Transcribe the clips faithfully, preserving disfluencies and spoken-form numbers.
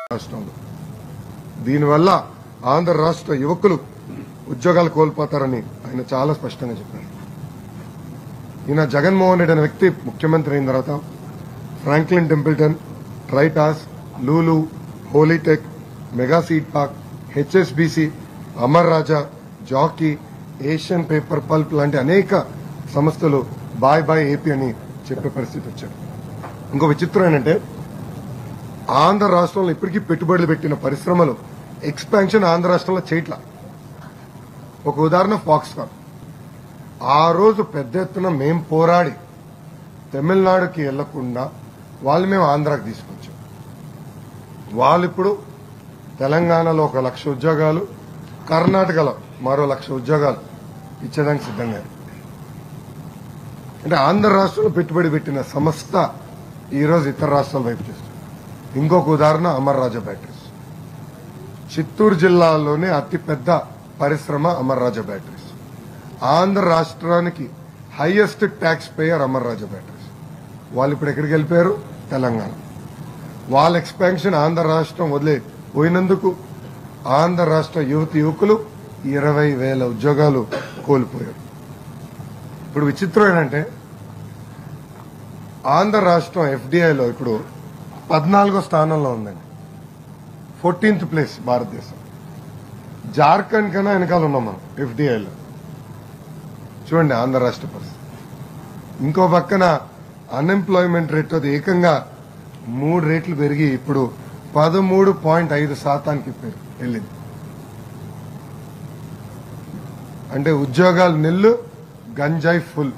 రాష్ట్రంలో దీనివల్ల ఆంధ్ర రాష్ట్ర యువకులు ఉద్యోగాలు కోల్పోతారని ఆయన చాలా స్పష్టంగా చెప్పారు. ఈయన జగన్మోహన్ రెడ్డి అనే వ్యక్తి ముఖ్యమంత్రి అయిన తర్వాత ఫ్రాంక్లిన్ టెంపుల్టన్, ట్రైటాస్, Lulu, Holitech, mega seed park, HSBC, Amar Raja, Jockey, Asian paper pulp లాంటి అనేక సంస్థలు బాయ్ బాయ్ ఏపీ అని చెప్పే పరిస్థితి వచ్చారు. ఇంకో విచిత్రం ఏంటంటే ఆంధ్ర రాష్ట్రంలో ఇప్పటికీ పెట్టుబడులు పెట్టిన పరిశ్రమలు ఎక్స్పాన్షన్ ఆంధ్ర రాష్ట్రంలో చేయట్లా. ఒక ఉదాహరణ ఫాక్స్కాన్. ఆ రోజు పెద్ద ఎత్తున మేం పోరాడి తమిళనాడుకి వెళ్లకుండా వాళ్ళు మేము ఆంధ్రాకి తీసుకొచ్చాం. వాళ్ళు ఇప్పుడు తెలంగాణలో ఒక లక్ష ఉద్యోగాలు, కర్ణాటకలో మరో లక్ష ఉద్యోగాలు ఇచ్చేదానికి సిద్ధంగా. అంటే ఆంధ్ర రాష్ట్రంలో పెట్టుబడి పెట్టిన సంస్థ ఈరోజు ఇతర రాష్ట్రాల వైపు చేస్తుంది. ఇంకొక ఉదాహరణ అమర్ రాజా బ్యాటరీస్. చిత్తూరు జిల్లాలోనే అతిపెద్ద పరిశ్రమ అమర్ రాజా బ్యాటరీస్. ఆంధ్ర రాష్ట్రానికి highest tax payer Amar Raja batteries. వాళ్ళు ఇప్పుడు ఎక్కడికి వెళ్ళిపోయారు? తెలంగాణ. వాళ్ళ ఎక్స్పాన్షన్ ఆంధ్ర రాష్ట్రం వదిలే పోయినందుకు ఆంధ్ర రాష్ట్ర యువతి యువకులు ఇరవై వేల ఉద్యోగాలు కోల్పోయారు. ఇప్పుడు విచిత్రం ఏంటంటే ఆంధ్ర రాష్ట్రం ఎఫ్డీఐలో ఇప్పుడు పద్నాలుగో స్థానంలో ఉందండి. ఫోర్టీన్త్ ప్లేస్ భారతదేశం. జార్ఖండ్ కన్నా వెనకాల ఉన్నాం మనం ఎఫ్డీఐలో. చూడండి ఆంధ్ర రాష్ట్ర పరిస్థితి. ఇంకో పక్కన అన్ఎంప్లాయ్మెంట్ రేట్ అది ఏకంగా మూడు రేట్లు పెరిగి ఇప్పుడు పదమూడు పాయింట్ ఐదు శాతానికి వెళ్ళింది. అంటే ఉద్యోగాలు నిల్లు, గంజాయి ఫుల్.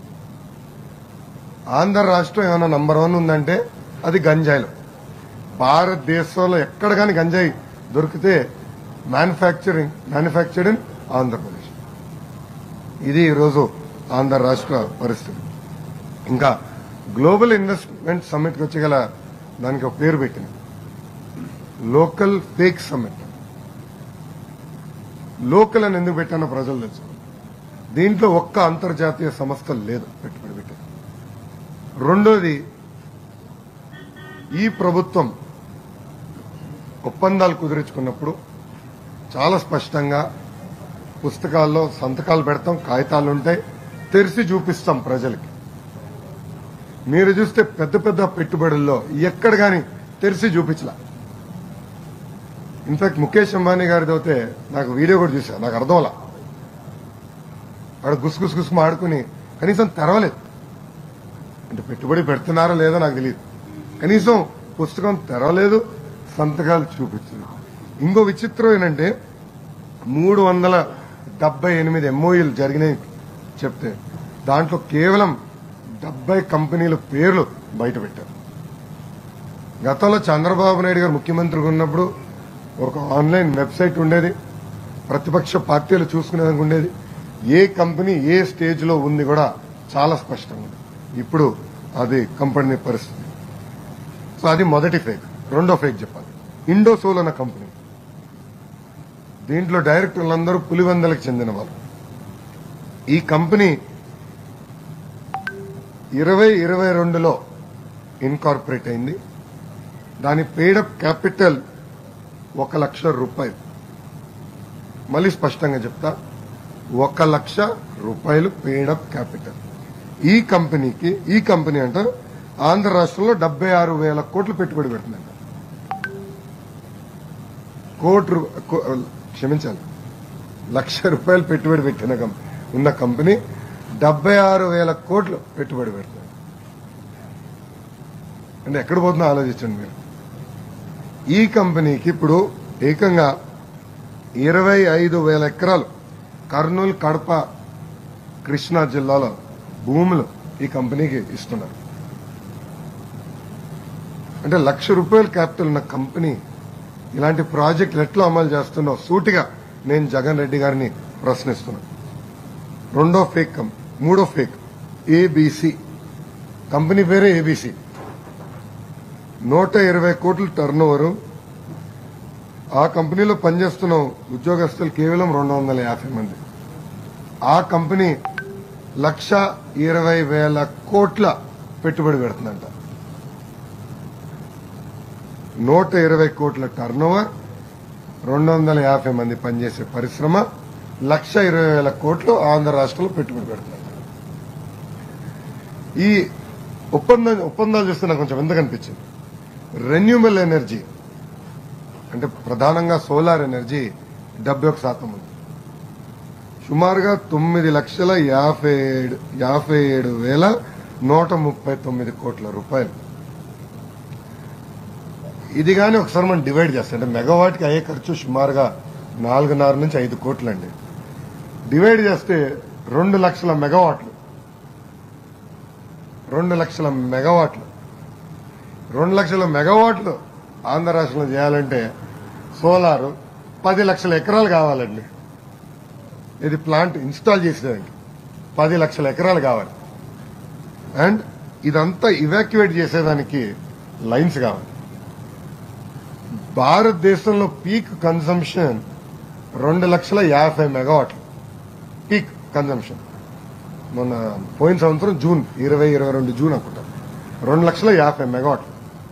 ఆంధ్ర రాష్ట్రం ఏమైనా నంబర్ వన్ ఉందంటే అది గంజాయిలో. భారతదేశంలో ఎక్కడ కానీ గంజాయి దొరికితే మ్యానుఫ్యాక్చరింగ్ మ్యానుఫ్యాక్చర్డ్ ఇన్ ఆంధ్రప్రదేశ్. ఇది ఈరోజు ఆంధ్ర రాష్ట్ర పరిస్థితి. ఇంకా గ్లోబల్ ఇన్వెస్ట్మెంట్ సమ్మిట్కి వచ్చేగల దానికి ఒక పేరు పెట్టింది, లోకల్ ఫేక్ సమ్మిట్. లోకల్ అని ఎందుకు పెట్టానో ప్రజలు తెలుసు. దీంట్లో ఒక్క అంతర్జాతీయ సంస్థ లేదు పెట్టుబడి పెట్టారు. రెండోది, ఈ ప్రభుత్వం ఒప్పందాలు కుదిరించుకున్నప్పుడు చాలా స్పష్టంగా పుస్తకాల్లో సంతకాలు పెడతాం, కాగితాలు ఉంటాయి, తెరిచి చూపిస్తాం ప్రజలకి. మీరు చూస్తే పెద్ద పెద్ద పెట్టుబడుల్లో ఎక్కడ కానీ తెరిచి చూపించలా. ఇన్ఫాక్ట్ ముఖేష్ అంబానీ గారిది అయితే నాకు వీడియో కూడా చూసా, నాకు అర్థంలా. అక్కడ గుసు గుసు గుసు ఆడుకుని కనీసం తెరవలేదు. అంటే పెట్టుబడి పెడుతున్నారో లేదో నాకు తెలియదు. కనీసం పుస్తకం తెరవలేదు, సంతకాలు చూపించలేదు. ఇంకో విచిత్రం ఏంటంటే మూడు వందల డెబ్బై ఎనిమిది ఎంఓయూలు జరిగినాయి చెప్తే దాంట్లో కేవలం డెబ్బై కంపెనీల పేర్లు బయట పెట్టారు. గతంలో చంద్రబాబు నాయుడు గారు ముఖ్యమంత్రిగా ఉన్నప్పుడు ఒక ఆన్లైన్ వెబ్సైట్ ఉండేది, ప్రతిపక్ష పార్టీలు చూసుకునేదానికి ఉండేది. ఏ కంపెనీ ఏ స్టేజ్ లో ఉంది కూడా చాలా స్పష్టంగా ఉంది. ఇప్పుడు అది కంపెనీ పరిస్థితి. సో అది మొదటి ఫేక్. రెండో ఫేక్ చెప్పాలి, ఇండోసోల్ అన్న కంపెనీ. దీంట్లో డైరెక్టర్లందరూ పులివెందలకు చెందిన వాళ్ళు. ఈ కంపెనీ ఇరవై ఇరవై రెండులో ఇన్కార్పొరేట్ అయింది. దాని పెయిడప్ క్యాపిటల్ ఒక లక్ష రూపాయలు. మళ్ళీ స్పష్టంగా చెప్తా, ఒక లక్ష రూపాయలు పెయిడప్ క్యాపిటల్. ఈ కంపెనీకి ఈ కంపెనీ అంట ఆంధ్ర రాష్ట్రంలో డెబ్బై ఆరు వేల కోట్లు పెట్టుబడి పెడుతుందంట. కోటి క్షమించాలి లక్ష రూపాయలు పెట్టుబడి పెట్టిన ఉన్న కంపెనీ డెబ్బై ఆరు వేల కోట్లు పెట్టుబడి పెడుతుంది. అంటే ఎక్కడ పోతుందో ఆలోచించండి మీరు. ఈ కంపెనీకి ఇప్పుడు ఏకంగా ఇరవై ఐదు వేల ఎకరాలు కర్నూలు, కడప, కృష్ణా జిల్లాలో భూములు ఈ కంపెనీకి ఇస్తున్నారు. అంటే లక్ష రూపాయల క్యాపిటల్ ఉన్న కంపెనీ ఇలాంటి ప్రాజెక్టులు ఎట్లా అమలు చేస్తుందో సూటిగా నేను జగన్ రెడ్డి గారిని ప్రశ్నిస్తున్నాను. రెండో ఫేక్ కంపెనీ. మూడో ఫేక్ ఏబీసీ కంపెనీ పేరే ఏబీసీ. నూట ఇరవై కోట్ల టర్న్ ఓవర్. ఆ కంపెనీలో పనిచేస్తున్న ఉద్యోగస్తులు కేవలం రెండు వందల యాభై మంది. ఆ కంపెనీ లక్ష ఇరవై వేల కోట్ల పెట్టుబడి పెడుతుందంట. నూట ఇరవై కోట్ల టర్నోవర్, రెండు వందల యాభై మంది పనిచేసే పరిశ్రమ, లక్ష ఇరవై వేల కోట్లు ఆంధ్ర రాష్ట్రంలో పెట్టుబడి పెడుతున్నారు. ఈ ఒప్పందం ఒప్పందాలు చూస్తే నాకు కొంచెం ఎందుకు అనిపించింది, రెన్యూబుల్ ఎనర్జీ అంటే ప్రధానంగా సోలార్ ఎనర్జీ డెబ్బై ఒక శాతం ఉంది. సుమారుగా తొమ్మిది లక్షల యాభై ఏడు యాభై ఏడు వేల నూట ముప్పై తొమ్మిది కోట్ల రూపాయలు. ఇది కానీ ఒకసారి మనం డివైడ్ చేస్తాం అంటే మెగావాట్కి అయ్యే ఖర్చు సుమారుగా నాలుగున్నర నుంచి ఐదు కోట్లు అండి. డివైడ్ చేస్తే రెండు లక్షల మెగావాట్లు రెండు లక్షల మెగావాట్లు రెండు లక్షల మెగావాట్లు ఆంధ్ర రాష్ట్రంలో చేయాలంటే సోలారు పది లక్షల ఎకరాలు కావాలండి. ఇది ప్లాంట్ ఇన్స్టాల్ చేసేదానికి పది లక్షల ఎకరాలు కావాలి. అండ్ ఇదంతా ఇవాక్యువేట్ చేసేదానికి లైన్స్ కావాలి. భారతదేశంలో పీక్ కన్సంప్షన్ రెండు లక్షల యాభై మెగావాట్లు పీక్ కన్సంప్షన్. మొన్న పోయిన సంవత్సరం జూన్ ఇరవై ఇరవై రెండు జూన్ అనుకుంటా రెండు లక్షల యాభై మెగావాట్లు.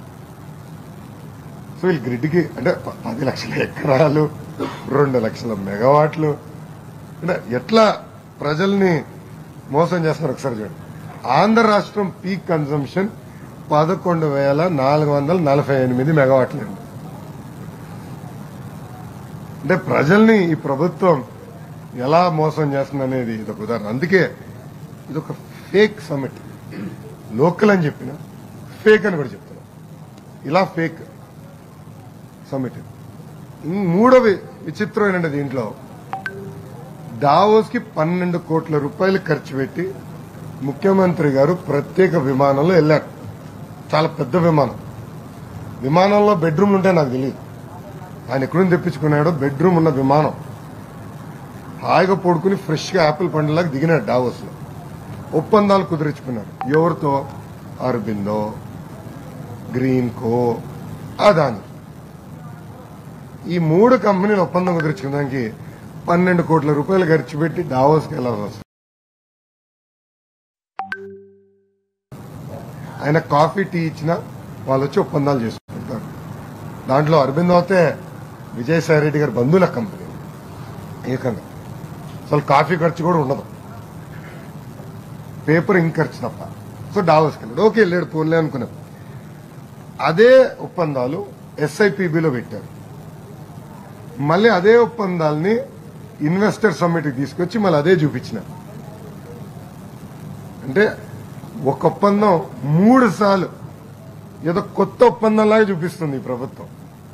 సో వీళ్ళు గ్రిడ్కి అంటే పది లక్షల ఎకరాలు రెండు లక్షల మెగావాట్లు అంటే ఎట్లా ప్రజల్ని మోసం చేస్తున్నారు ఒకసారి చూడండి. ఆంధ్ర రాష్ట్రం పీక్ కన్సంప్షన్ పదకొండు వేల నాలుగు వందల నలభై ఎనిమిది మెగావాట్లు అండి. అంటే ప్రజల్ని ఈ ప్రభుత్వం ఎలా మోసం చేస్తుంది అనేది ఇదొక ఉదాహరణ. అందుకే ఇదొక ఫేక్ సమిట్. లోకల్ అని చెప్పిన ఫేక్ అని కూడా చెప్తున్నా. ఇలా ఫేక్ సమిట్. మూడవ విచిత్రం ఏంటంటే దీంట్లో డావోస్ కి పన్నెండు కోట్ల రూపాయలు ఖర్చు పెట్టి ముఖ్యమంత్రి గారు ప్రత్యేక విమానంలో వెళ్లారు. చాలా పెద్ద విమానం. విమానంలో బెడ్రూమ్లు ఉంటాయి నాకు తెలియదు. ఆయన ఎక్కడుండి తెప్పించుకున్నాడో బెడ్రూమ్ ఉన్న విమానం. హాయిగా పడుకుని ఫ్రెష్ గా యాపిల్ పండులాగా దిగినాడు డావోస్ లో. ఒప్పందాలు కుదిరించుకున్నారు. ఎవరితో? అరబిందో, గ్రీన్ కో, అదాని. ఈ మూడు కంపెనీలు ఒప్పందం కుదిరించుకోవడానికి పన్నెండు కోట్ల రూపాయలు ఖర్చు పెట్టి డావోస్కి వెళ్లాల్సి వస్తుంది. ఆయన కాఫీ టీ ఇచ్చినా వాళ్ళు వచ్చి ఒప్పందాలు చేసుకుంటారు. దాంట్లో అరబిందో అయితే విజయసాయి రెడ్డి గారి బంధువుల కంపెనీ. ఏకంగా అసలు కాఫీ ఖర్చు కూడా ఉండదు, పేపర్ ఇంక్ ఖర్చు తప్ప. సో డావోస్కి వెళ్ళాడు. ఓకే వెళ్ళాడు, పోలే అనుకున్నాం. అదే ఒప్పందాలు ఎస్ఐపిబిలో పెట్టారు. మళ్ళీ అదే ఒప్పందాలని ఇన్వెస్టర్ సమ్మిట్కి తీసుకొచ్చి మళ్ళీ అదే చూపించినారు. అంటే ఒక ఒప్పందం మూడు సార్లు ఏదో కొత్త ఒప్పందంలాగా చూపిస్తుంది ఈ ప్రభుత్వం.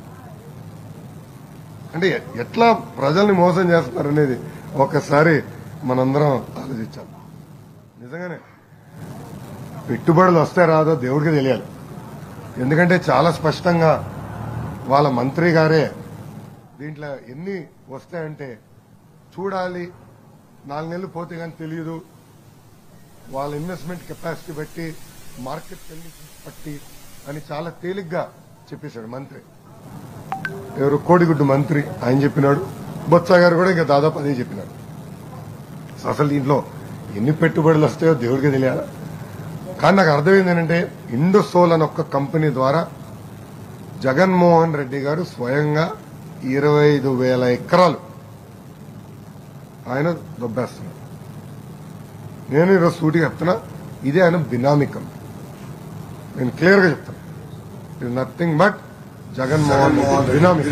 అంటే ఎట్లా ప్రజల్ని మోసం చేస్తున్నారు అనేది ఒకసారి మనందరం ఆలోచించాలి. నిజంగానే పెట్టుబడులు వస్తే రాదో దేవుడికి తెలియాలి. ఎందుకంటే చాలా స్పష్టంగా వాళ్ళ మంత్రి గారే దీంట్లో ఎన్ని వస్తాయంటే చూడాలి, నాలుగు నెలలు పోతే కానీ తెలియదు, వాళ్ళ ఇన్వెస్ట్మెంట్ కెపాసిటీ బట్టి, మార్కెట్ కండిషన్స్ బట్టి అని చాలా తేలిగ్గా చెప్పేశాడు మంత్రి. ఎవరు? కోడిగుడ్డు మంత్రి ఆయన చెప్పినాడు. బొత్స గారు కూడా ఇంకా దాదాపు అదే చెప్పినాడు. అసలు దీంట్లో ఎన్ని పెట్టుబడులు వస్తాయో దేవుడికి తెలియాలా. కానీ నాకు అర్థమైంది ఏంటంటే ఇండోసోల్ అని ఒక్క కంపెనీ ద్వారా జగన్మోహన్ రెడ్డి గారు స్వయంగా ఇరవై ఐదు వేల ఎకరాలు ఆయన దొబ్బేస్తున్నారు. నేను ఈరోజు సూటిగా చెప్తున్నా, ఇదే ఆయన బినామీ కంపెనీ. నేను క్లియర్ గా చెప్తాను, it nothing but Jaganmohan Reddy బినామీ.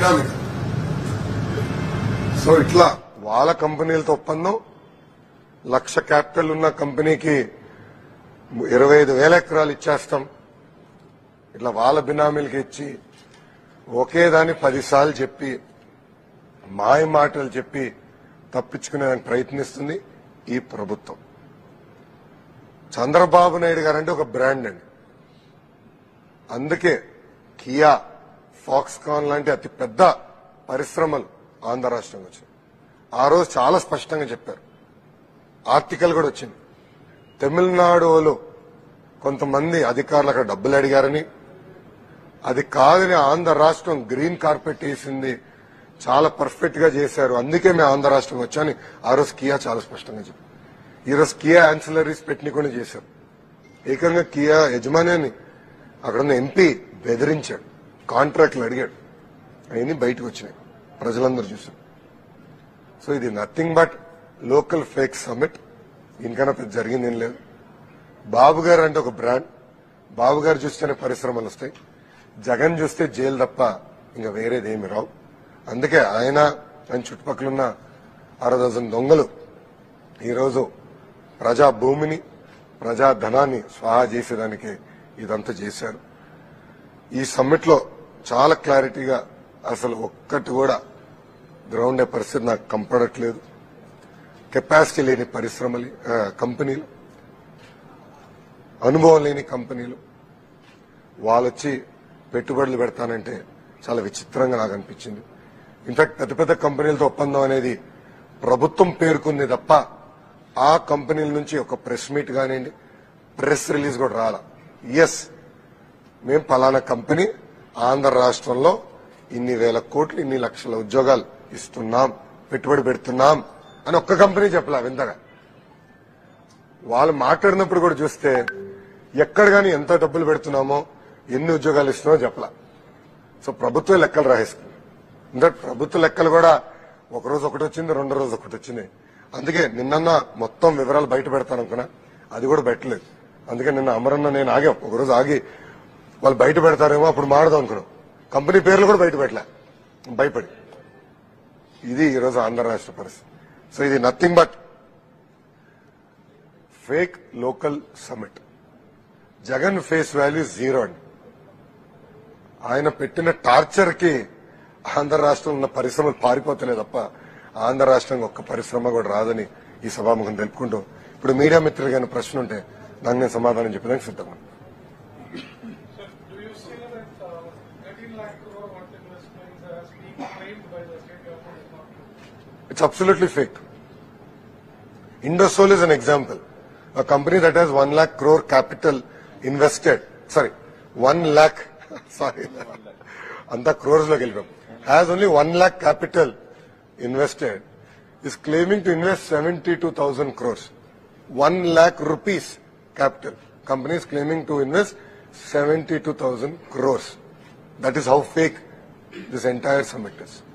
సో ఇట్లా వాళ్ళ కంపెనీలతో ఒప్పందం, లక్ష క్యాపిటల్ ఉన్న కంపెనీకి ఇరవై ఐదు వేల ఎకరాలు ఇచ్చేస్తాం, ఇట్లా వాళ్ళ బినామీలకి ఇచ్చి ఒకే దాన్ని పదిసార్లు చెప్పి మాయ మాటలు చెప్పి తప్పించుకునేదానికి ప్రయత్నిస్తుంది ఈ ప్రభుత్వం. చంద్రబాబు నాయుడు గారంటే ఒక బ్రాండ్ అండి. అందుకే కియా, ఫాక్స్కాన్ లాంటి అతి పెద్ద పరిశ్రమలు ఆంధ్ర రాష్ట్రంకి వచ్చాయి. ఆ రోజు చాలా స్పష్టంగా చెప్పారు, ఆర్టికల్ కూడా వచ్చింది. తమిళనాడులో కొంతమంది అధికారులు అక్కడ డబ్బులు అడిగారని, అది కాదని ఆంధ్ర రాష్ట్రం గ్రీన్ కార్పెట్ వేసింది, చాలా పర్ఫెక్ట్ గా చేశారు, అందుకే మేము ఆంధ్ర రాష్ట్రం వచ్చాని ఆ రోజు కియా చాలా స్పష్టంగా చెప్పారు. ఈ రోజు కియా యాన్సిలరీస్ పెట్టినకుండా చేశారు. ఏకంగా కియా యజమాని అక్కడ ఉన్న ఎంపీ బెదిరించాడు, కాంట్రాక్ట్లు అడిగాడు, అవన్నీ బయటకు వచ్చినాయి, ప్రజలందరూ చూసారు. సో ఇది nothing but local fake summit. ఇంకన్నా పెద్ద జరిగింది ఏం లేదు. బాబు గారు అంటే ఒక బ్రాండ్. బాబు గారు చూస్తేనే పరిశ్రమలు వస్తాయి. జగన్ చూస్తే జైలు తప్ప ఇంకా వేరేదేమి రావు. అందుకే ఆయన ఆయన చుట్టుపక్కల అర డజన్ దొంగలు ఈరోజు ప్రజా భూమిని ప్రజా ధనాన్ని స్వాహా చేసేదానికి ఇదంతా చేశారు. ఈ సమ్మిట్ లో చాలా క్లారిటీగా అసలు ఒక్కటి కూడా గ్రౌండ్ అయ్యే పరిస్థితి నాకు కంపడట్లేదు. కెపాసిటీ లేని పరిశ్రమలు, కంపెనీలు, అనుభవం లేని కంపెనీలు వాళ్ళొచ్చి పెట్టుబడులు పెడతానంటే చాలా విచిత్రంగా నాకు అనిపించింది. ఇన్ఫాక్ట్ పెద్ద పెద్ద కంపెనీలతో ఒప్పందం అనేది ప్రభుత్వం పేర్కొంది తప్ప ఆ కంపెనీల నుంచి ఒక ప్రెస్ మీట్ కానివ్వండి, ప్రెస్ రిలీజ్ కూడా రాల. ఎస్, మేము పలానా కంపెనీ ఆంధ్ర రాష్ట్రంలో ఇన్ని వేల కోట్లు ఇన్ని లక్షల ఉద్యోగాలు ఇస్తున్నాం, పెట్టుబడి పెడుతున్నాం అని ఒక్క కంపెనీ చెప్పలే. వింతగా వాళ్ళు మాట్లాడినప్పుడు కూడా చూస్తే ఎక్కడ కానీ ఎంత డబ్బులు పెడుతున్నామో ఎన్ని ఉద్యోగాలు ఇస్తున్నామో చెప్పలా. సో ప్రభుత్వ లెక్కలు రాసేసుకుంది. ఇంకా ప్రభుత్వ లెక్కలు కూడా ఒక రోజు ఒకటి వచ్చింది, రెండో రోజు ఒకటి వచ్చింది. అందుకే నిన్న మొత్తం వివరాలు బయట పెడతాను అనుకున్నా, అది కూడా పెట్టలేదు. అందుకే నిన్న అమరన్న నేను ఆగాం, ఒకరోజు ఆగి వాళ్ళు బయట పెడతారేమో అప్పుడు మాడదాం అనుకున్నాం. కంపెనీ పేర్లు కూడా బయట పెట్టలే, భయపడి. ఇది ఈరోజు ఆంధ్ర రాష్ట్ర పరిస్థితి. సో ఇది nothing but fake local summit. Jagan face value zero అండి. ఆయన పెట్టిన టార్చర్ కి ఆంధ్ర రాష్ట్రంలో ఉన్న పరిశ్రమలు పారిపోతున్నాయి తప్ప ఆంధ్ర రాష్ట్రానికి ఒక్క పరిశ్రమ కూడా రాదని ఈ సభాముఖం తెలుపుకుంటూ, ఇప్పుడు మీడియా మిత్రులు కానీ ప్రశ్న ఉంటే దానికి నేను సమాధానం చెప్పడానికి సిద్ధంగా. It's absolutely fake. Indosol is an example. A company that has one lakh crore capital invested, sorry, one lakh, sorry, anta crores lo gelipam, has only one lakh capital invested, is claiming to invest seventy-two thousand crores. One lakh rupees capital. Company is claiming to invest seventy-two thousand crores. That is how fake this entire summit is.